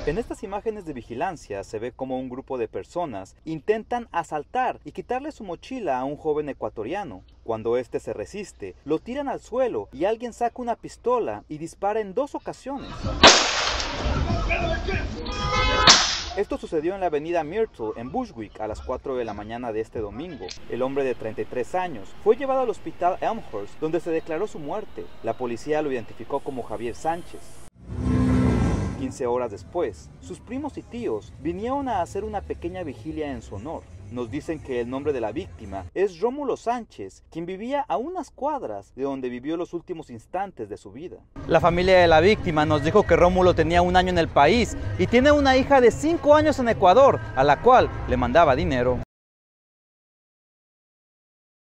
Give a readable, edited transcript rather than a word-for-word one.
En estas imágenes de vigilancia se ve como un grupo de personas intentan asaltar y quitarle su mochila a un joven ecuatoriano. Cuando este se resiste, lo tiran al suelo y alguien saca una pistola y dispara en 2 ocasiones. Esto sucedió en la avenida Myrtle, en Bushwick, a las 4 de la mañana de este domingo. El hombre de 33 años fue llevado al hospital Elmhurst, donde se declaró su muerte. La policía lo identificó como Javier Sánchez. 15 horas después, sus primos y tíos vinieron a hacer una pequeña vigilia en su honor. Nos dicen que el nombre de la víctima es Rómulo Sánchez, quien vivía a unas cuadras de donde vivió los últimos instantes de su vida. La familia de la víctima nos dijo que Rómulo tenía 1 año en el país y tiene una hija de 5 años en Ecuador, a la cual le mandaba dinero.